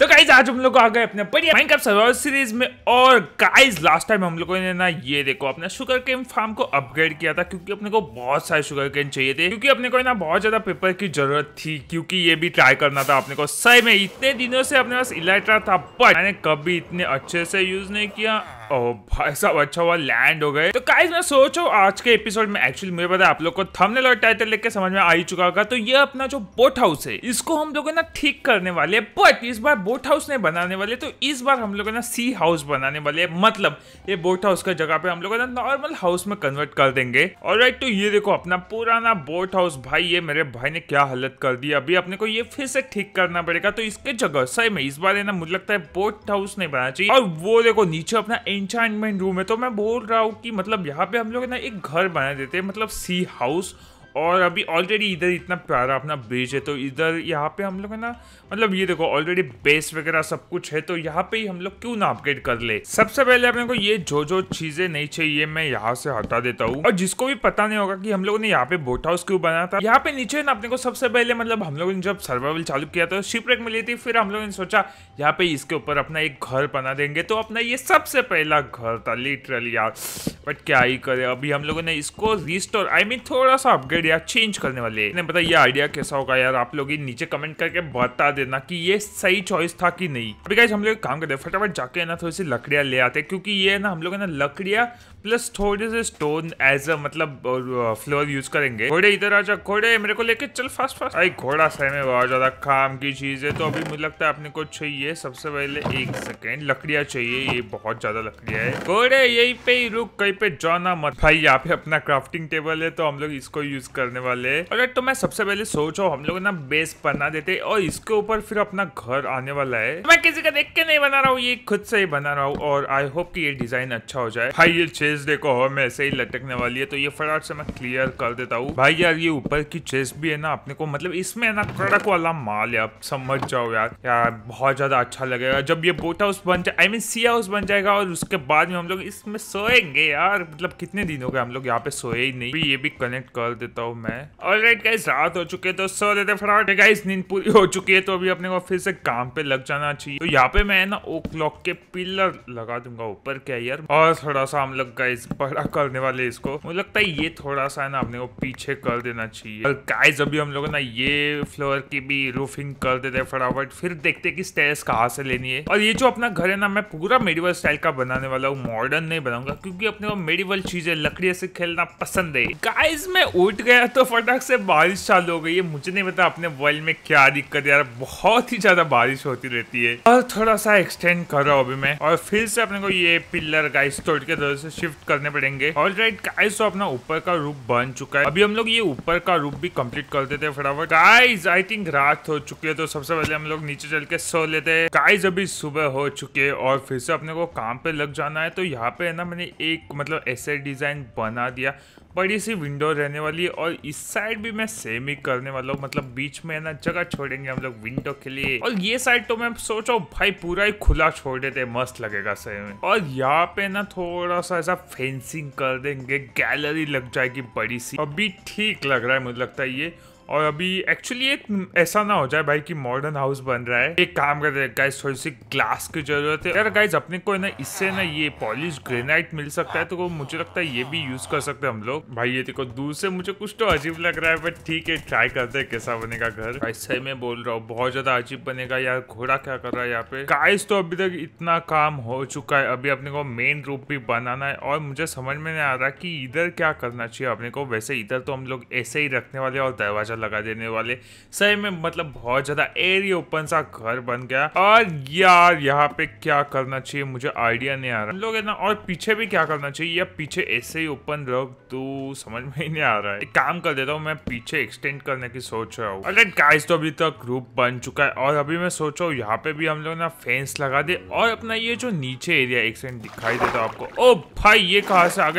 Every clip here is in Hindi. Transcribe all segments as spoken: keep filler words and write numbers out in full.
गाइस आज हम लोग आ गए अपने बढ़िया माइनक्राफ्ट सर्वाइवल सीरीज में। और गाइस लास्ट टाइम हम लोगों ने ना ये देखो अपना शुगर केन फार्म को अपग्रेड किया था, क्योंकि अपने को बहुत सारे शुगर केन चाहिए थे, क्योंकि अपने को ना बहुत ज्यादा पेपर की जरूरत थी, क्योंकि ये भी ट्राई करना था अपने को। सही में इतने दिनों से अपने पास इलाइट्रा था, बट मैंने कभी इतने अच्छे से यूज नहीं किया। ओह भाई साहब, अच्छा हुआ लैंड हो गए। तो गाइस मैं सोचो आज के एपिसोड में, एक्चुअली मुझे पता है आप लोग को थंबनेल और टाइटल लेके समझ में आ ही चुका होगा, तो ये अपना जो बोट हाउस है इसको हम लोग ना ठीक करने वाले हैं। बट इस बार बोट हाउस नहीं बनाने वाले, तो इस बार हम लोग ना सी हाउस बनाने वाले हैं। मतलब ये बोट हाउस का जगह पे हम लोग ना नॉर्मल हाउस में कन्वर्ट कर देंगे। ऑलराइट, तो ये देखो अपना पुराना बोट हाउस। भाई ये मेरे भाई ने क्या हालत कर दी, अभी अपने को ये फिर से ठीक करना पड़ेगा। तो इसके जगह सही में इस बार है ना, मुझे लगता है बोट हाउस नहीं बनाना चाहिए। और वो देखो नीचे अपना एन्चेंटमेंट रूम है, तो मैं बोल रहा हूँ कि मतलब यहाँ पे हम लोग ना एक घर बना देते हैं, मतलब सी हाउस। और अभी ऑलरेडी इधर इतना प्यारा अपना बेस है, तो इधर यहाँ पे हम लोग है ना, मतलब ये देखो ऑलरेडी बेस वगैरह सब कुछ है, तो यहाँ पे ही हम लोग क्यों ना अपग्रेड कर ले। सबसे पहले अपने को ये जो जो चीजें नहीं चाहिए मैं यहाँ से हटा देता हूँ। और जिसको भी पता नहीं होगा कि हम लोगों ने यहाँ पे बोट हाउस क्यों बनाया था, यहाँ पे नीचे ना अपने को सबसे पहले मतलब हम लोगों ने जब सर्वाइवल चालू किया तो शिपरेक मिली थी, फिर हम लोगों ने सोचा यहाँ पे इसके ऊपर अपना एक घर बना देंगे। तो अपना ये सबसे पहला घर था लिटरली यार, बट क्या ही करे। अभी हम लोगों ने इसको रिस्टोर आई मीन थोड़ा सा अपग्रेड या चेंज करने वाले। नहीं पता ये आइडिया कैसा होगा यार, आप लोग नीचे कमेंट करके बता देना कि ये सही चॉइस था कि नहीं। अभी गाइस हम लोग काम करते हैं, फटाफट जाके ना थोड़ी सी लकड़ियां ले आते हैं, क्योंकि ये ना हम लोग ना लकड़ियां प्लस थोड़े से स्टोन एज अ मतलब फ्लोर यूज करेंगे। घोड़े इधर आ जा, घोड़े मेरे को लेके चल फास्ट फास्ट। भाई घोड़ा सही में बहुत ज्यादा काम की चीज है। तो अभी मुझे लगता है अपने को चाहिए सबसे पहले एक सेकेंड लकड़ियां चाहिए, ये बहुत ज्यादा लकड़ियां है। घोड़े यहीं पे ही रुक, कहीं पे जाना मत। भाई यहाँ पे अपना क्राफ्टिंग टेबल है, तो हम लोग इसको यूज करने वाले हैं। और तो मैं सबसे पहले सोचो हम लोग ना बेस बना देते, और इसके ऊपर फिर अपना घर आने वाला है। मैं किसी का देख के नहीं बना रहा हूँ, ये खुद से ही बना रहा हूँ, और आई होप कि ये डिजाइन अच्छा हो जाए। भाई ये चेस्ट देखो हमें ऐसे ही लटकने वाली है, तो ये फटाफट से मैं क्लियर कर देता हूँ। भाई यार ये ऊपर की चेस्ट भी है ना अपने को, मतलब इसमें है ना कड़क वाला माल है, आप समझ जाओ यार। यार बहुत ज्यादा अच्छा लगेगा जब ये बोट हाउस बन जाए, आई मीन सी हाउस बन जाएगा, और उसके बाद में हम लोग इसमें सोएंगे। यार मतलब कितने दिन हो गए हम लोग यहाँ पे सोए ही नहीं। ये भी कनेक्ट कर देता हूँ मैं। ऑलराइट गाइस रात हो चुके तो सो देते फटाफट। गाइस नींद पूरी हो चुकी है, तो अभी अपने को फिर से काम पे लग जाना चाहिए। तो यहाँ पे मैं ना ओक क्लॉक के पिलर लगा दूंगा ऊपर, क्या यार। और थोड़ा सा हम लोग गाइस बड़ा करने वाले इसको, मुझे लगता है ये थोड़ा सा है ना अपने को पीछे कर देना चाहिए। और गाइस अभी हम लोग ना ये फ्लोर की भी रूफिंग कर देते हैं फटाफट, फिर देखते कि स्टेयर्स कहाँ से लेनी है। और ये जो अपना घर है ना, मैं पूरा मेडिवल स्टाइल का बनाने वाला हूँ, मॉडर्न नहीं बनाऊंगा, क्योंकि अपने को मेडिवल चीजें लकड़ी से खेलना पसंद है। गाइस मैं उठ गया तो फटाक से बारिश चालू हो गई है। मुझे नहीं पता अपने वर्ल्ड में क्या दिक्कत है यार, बहुत ही ज्यादा बारिश होती रहती है। और थोड़ा सा एक्सटेंड कर रहा हूँ अभी मैं, और फिर से अपने को ये पिलर गाइस तोड़ के थोड़े से शिफ्ट करने पड़ेंगे। ऑलराइट गाइस तो अपना ऊपर का रूफ बन चुका है, अभी हम लोग ये ऊपर का रूफ भी कंप्लीट कर देते हैं फटाफट। गाइस आई थिंक रात हो चुकी है, तो सबसे पहले हम लोग नीचे चल के सो लेते हैं। गाइस अभी सुबह हो चुकी है, और फिर से अपने को काम पे लग जाना है। तो यहाँ पे है ना मैंने एक मतलब ऐसे डिजाइन बना दिया, बड़ी सी विंडो रहने वाली है, और इस साइड भी मैं सेम ही करने वाला हूँ, मतलब बीच में ना जगह छोड़ेंगे हम लोग विंडो के लिए। और ये साइड तो मैं सोचा भाई पूरा ही खुला छोड़ देते, मस्त लगेगा सही में। और यहाँ पे ना थोड़ा सा ऐसा फेंसिंग कर देंगे, गैलरी लग जाएगी बड़ी सी। अभी ठीक लग रहा है मुझे लगता है ये। और अभी एक्चुअली ऐसा ना हो जाए भाई कि मॉडर्न हाउस बन रहा है। एक काम करते हैं गाइस, थोड़ी सी ग्लास की जरूरत है यार। गाइस अपने को ना इससे ना ये पॉलिश ग्रेनाइट मिल सकता है, तो मुझे लगता है ये भी यूज कर सकते हैं हम लोग। भाई ये देखो दूर से मुझे कुछ तो अजीब लग रहा है, बट ठीक है ट्राई करते हैं कैसा बनेगा घर। ऐसे में बोल रहा हूँ बहुत ज्यादा अजीब बनेगा यार। घोड़ा क्या कर रहा है यहाँ पे। गाइस तो अभी तक इतना काम हो चुका है, अभी अपने को मेन रूप भी बनाना है, और मुझे समझ में नहीं आ रहा कि इधर क्या करना चाहिए अपने को। वैसे इधर तो हम लोग ऐसे ही रखने वाले और दरवाजा लगा देने वाले। सही में मतलब बहुत ज्यादा एरिया ओपन सा घर बन गया। और यार यहाँ पे क्या करना चाहिए मुझे आइडिया नहीं आ रहा हम लोग है ना। और पीछे भी क्या करना चाहिए, या पीछे ऐसे ही ओपन रख दो, समझ में ही नहीं आ रहा है। एक काम कर देता हूँ मैं, पीछे एक्सटेंड करने की सोच रहा हूँ। ऑलराइट गाइस तो अभी तक ग्रुप बन चुका है, और अभी मैं सोच रहा हूँ यहाँ पे भी हम लोग ना फेंस लगा दे। और अपना ये जो नीचे एरिया एक सेकंड दिखाई देता है आपको। ओ भाई ये कहाँ से आ गया।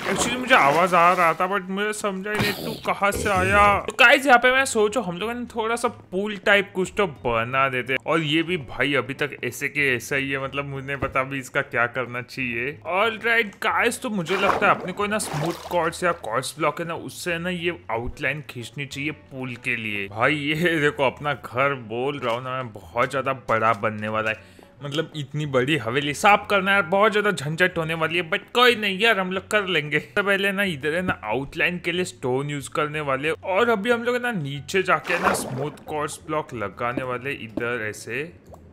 एक्चुअली मुझे आवाज आ रहा था बट मुझे समझा ही नहीं तू कहाँ से आया। तो गाइस यहाँ पे मैं सोचो हम लोगों ने थोड़ा सा पूल टाइप कुछ तो बना देते, और ये भी भाई अभी तक ऐसे के ऐसा ही है, मतलब मुझे पता भी इसका क्या करना चाहिए। ऑलराइट गाइस, तो मुझे लगता है अपने को ना स्मूथ कॉर्ड्स या कॉर्ड्स ब्लॉक है ना, उससे ना ये आउटलाइन खींचनी चाहिए पूल के लिए। भाई ये देखो अपना घर बोल रहा हूँ ना मैं, बहुत ज्यादा बड़ा बनने वाला है, मतलब इतनी बड़ी हवेली साफ करना है, बहुत ज्यादा झंझट होने वाली है, बट कोई नहीं यार हम लोग कर लेंगे। तो पहले ना इधर है ना आउटलाइन के लिए स्टोन यूज करने वाले, और अभी हम लोग ना नीचे जाके ना स्मूथ कॉर्ड्स ब्लॉक लगाने वाले इधर ऐसे।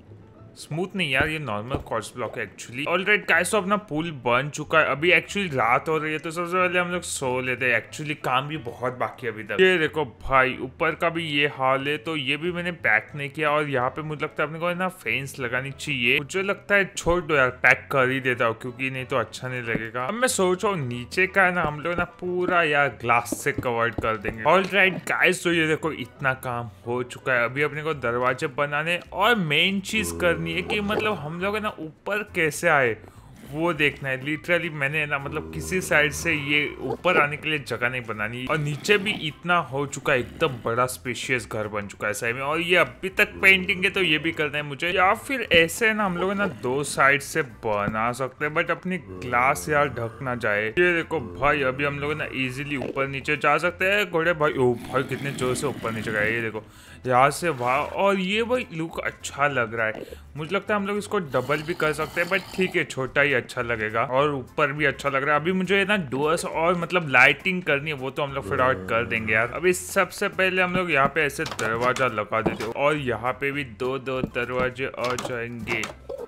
स्मूथ नहीं यार, ये नॉर्मल कॉर्ड्स ब्लॉक है एक्चुअली। ऑलराइट गाइस, तो अपना पुल बन चुका है, अभी एक्चुअली रात हो रही है तो सबसे पहले हम लोग सो लेते हैं। एक्चुअली काम भी बहुत बाकी है अभी तक। ये देखो भाई ऊपर का भी ये हाल है, तो ये भी मैंने पैक नहीं किया, और यहाँ पे मुझे लगता है अपने को ना फेंस लगानी चाहिए। मुझे लगता है छोड़ दो यार, पैक कर ही देता हूँ क्योंकि नहीं तो अच्छा नहीं लगेगा। अब मैं सोच रहा हूँ नीचे का है ना हम लोग ना पूरा यार ग्लास से कवर्ड कर देंगे। ऑलराइट गाइस, तो ये देखो इतना काम हो चुका है, अभी अपने को दरवाजे बनाने और मेन चीज करनी है कि मतलब हम लोग है ना ऊपर कैसे आए वो देखना है। लिटरली मैंने ना मतलब किसी साइड से ये ऊपर आने के लिए जगह नहीं बनानी, और नीचे भी इतना हो चुका है, एकदम बड़ा स्पेशियस घर बन चुका है सही में। और ये अभी तक पेंटिंग है तो ये भी करना है मुझे, या फिर ऐसे ना हम लोग ना दो साइड से बना सकते हैं, बट अपनी ग्लास यार ढक ना जाए। ये देखो भाई अभी हम लोग ना इजीली ऊपर नीचे जा सकते हैं। घोड़े भाई ओ भाई कितने जोर से ऊपर नीचे गए, ये देखो यहाँ से वहाँ, और ये भाई लुक अच्छा लग रहा है। मुझे लगता है हम लोग इसको डबल भी कर सकते हैं, बट ठीक है छोटा ही अच्छा लगेगा, और ऊपर भी अच्छा लग रहा है। अभी मुझे ना डोर्स और मतलब लाइटिंग करनी है, वो तो हम लोग फिर आउट कर देंगे यार। अभी सबसे पहले हम लोग यहाँ पे ऐसे दरवाजा लगा देते हो, और यहाँ पे भी दो दो दरवाजे आ जाएंगे,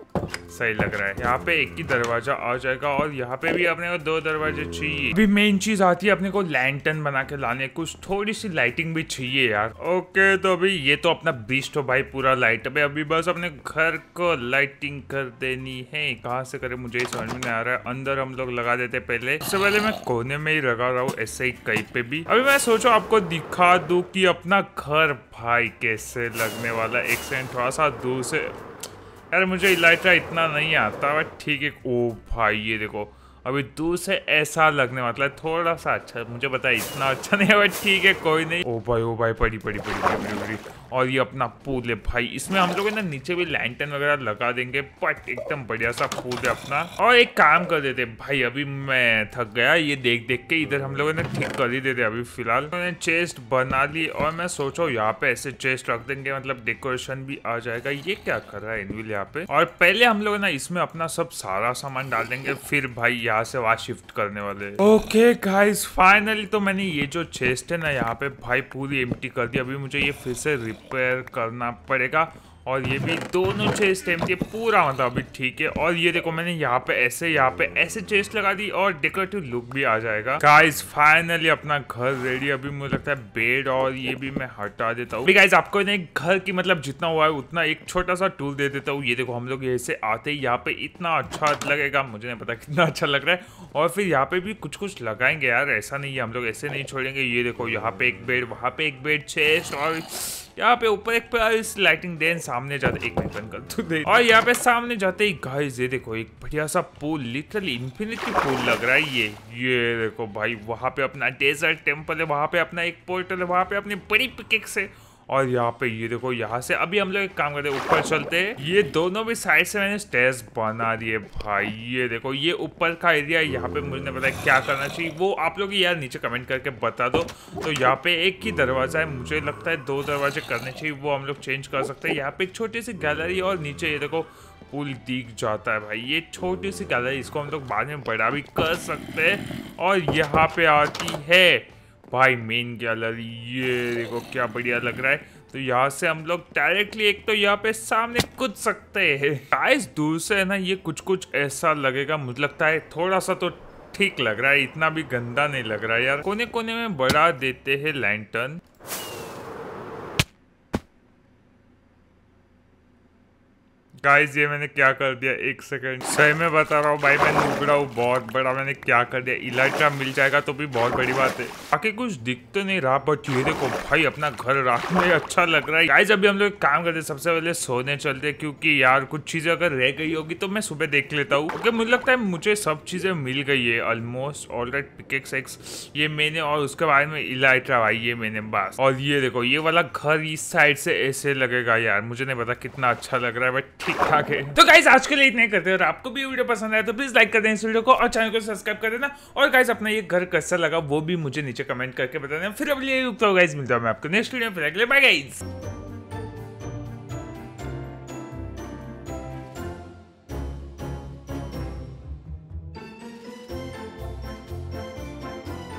सही लग रहा है। यहाँ पे एक ही दरवाजा आ जाएगा, और यहाँ पे भी अपने को दो दरवाजे चाहिए। अभी मेन चीज आती है अपने को लैंटर्न बना के लाने, कुछ थोड़ी सी लाइटिंग भी चाहिए यार। ओके, तो अभी ये तो अपना बीच तो भाई पूरा लाइट है, अभी बस अपने घर को लाइटिंग कर देनी है। कहाँ से करे मुझे समझ में नहीं आ रहा है। अंदर हम लोग लगा देते पहले, सबसे पहले मैं कोने में ही लगा रहा हूँ ऐसे ही कहीं पे भी। अभी मैं सोचो आपको दिखा दूं कि अपना घर भाई कैसे लगने वाला। एक सेकंड, थोड़ा सा दूर से यार, मुझे इलाइट्रा इतना नहीं आता बट ठीक है। ओ भाई ये देखो अभी दूर से ऐसा लगने वाला है, थोड़ा सा अच्छा, मुझे पता है इतना अच्छा नहीं है बट ठीक है कोई नहीं। ओ भाई ओ भाई पड़ी पड़ी पड़ी पड़ी पड़ी पड़ी और ये अपना पूल है भाई, इसमें हम लोग ना नीचे भी लैंटर्न वगैरह लगा देंगे, बट एकदम बढ़िया सा पूल है अपना। और एक काम कर देते भाई, अभी मैं थक गया ये देख देख के, इधर हम लोगों ने ठीक कर ही देते अभी फिलहाल। मैंने चेस्ट बना ली, और मैं सोचो यहाँ पे ऐसे चेस्ट रख देंगे, मतलब डेकोरेशन भी आ जाएगा। ये क्या कर रहा है इनविल यहाँ पे। और पहले हम लोग ना इसमें अपना सब सारा सामान डाल देंगे, फिर भाई यहाँ से वहाँ शिफ्ट करने वाले। ओके गाइस, फाइनली तो मैंने ये जो चेस्ट है ना यहाँ पे भाई पूरी एम्प्टी कर दी। अभी मुझे ये फिर से रिपेयर करना पड़ेगा, और ये भी दोनों चेस्ट एम्प्टी पूरा, मतलब अभी ठीक है। और ये देखो मैंने यहाँ पे ऐसे यहाँ पे ऐसे चेस्ट लगा दी, और डेकोरेटिव लुक भी आ जाएगा। गाइस फाइनली अपना घर रेडी। अभी मुझे लगता है बेड और ये भी मैं हटा देता हूँ। गाइस आपको ना घर की मतलब जितना हुआ है उतना एक छोटा सा टूल दे देता हूँ। ये देखो हम लोग ऐसे आते ही यहाँ पे इतना अच्छा लगेगा, मुझे नहीं पता कितना अच्छा लग रहा है। और फिर यहाँ पे भी कुछ कुछ लगाएंगे यार, ऐसा नहीं है हम लोग ऐसे नहीं छोड़ेंगे। ये देखो यहाँ पे एक बेड, वहाँ पे एक बेड, चेस्ट, और यहाँ पे ऊपर एक इस लाइटिंग देन सामने जाते एक मिनट बंद कर तू दे। और यहाँ पे सामने जाते ही गाइस ये देखो एक बढ़िया सा पूल, लिटरली इन्फिनिटी पूल लग रहा है ये। ये देखो भाई वहाँ पे अपना डेजर्ट टेम्पल है, वहाँ पे अपना एक पोर्टल है, वहाँ पे अपनी बड़ी पिकेक्स है। और यहाँ पे ये देखो यहाँ से अभी हम लोग एक काम करते हैं, ऊपर चलते हैं। ये दोनों भी साइड से मैंने स्टेयर्स बना दिए भाई। ये देखो ये ऊपर का एरिया, यहाँ पे मुझे नहीं पता क्या करना चाहिए, वो आप लोग यार नीचे कमेंट करके बता दो। तो यहाँ पे एक ही दरवाजा है, मुझे लगता है दो दरवाजे करने चाहिए, वो हम लोग चेंज कर सकते हैं। यहाँ पे एक छोटी सी गैलरी, और नीचे ये देखो पुल दिख जाता है भाई। ये छोटी सी गैलरी, इसको हम लोग बाद में बड़ा भी कर सकते हैं। और यहाँ पे आती है भाई मेन गैलरी, ये देखो क्या बढ़िया लग रहा है। तो यहाँ से हम लोग डायरेक्टली एक तो यहाँ पे सामने कूद सकते हैं। गाइस दूर से है ना ये कुछ कुछ ऐसा लगेगा, मुझे लगता है थोड़ा सा तो ठीक लग रहा है, इतना भी गंदा नहीं लग रहा है यार। कोने कोने में बढ़ा देते हैं लैंटर्न। गाइस ये मैंने क्या कर दिया, एक सेकंड, सही में बता रहा हूँ भाई, मैं नुकड़ा हूँ बहुत बड़ा, मैंने क्या कर दिया। इलाइट्रा मिल जाएगा तो भी बहुत बड़ी बात है। बाकी कुछ दिख तो नहीं रहा, बट ये देखो भाई अपना घर रात में अच्छा लग रहा है। गाइस अभी हम लोग काम करते, सबसे पहले सोने चलते, क्योंकि यार कुछ चीजें अगर रह गई होगी तो मैं सुबह देख लेता हूँ। ओके मुझे लगता है मुझे सब चीजें मिल गई है ऑलमोस्ट। ऑलराइट पिकेक्स एक्स ये मैंने, और उसके बाद में इलाइट्रा भाई ये मैंने बस। और ये देखो ये वाला घर इस साइड से ऐसे लगेगा यार, मुझे नहीं पता कितना अच्छा लग रहा है बट ठीक ठाक है। तो गाइस आज के लिए इतने करते हैं, और आपको भी वीडियो पसंद आया तो प्लीज लाइक कर देना इस वीडियो को और चैनल को सब्सक्राइब कर देना। और गाइस अपना ये घर कैसा लगा वो भी मुझे नीचे कमेंट करके बताना। फिर अब ये गाइस मिलता हूँ मैं आपको नेक्स्ट वीडियो में, फिर अगले बाय गाइस।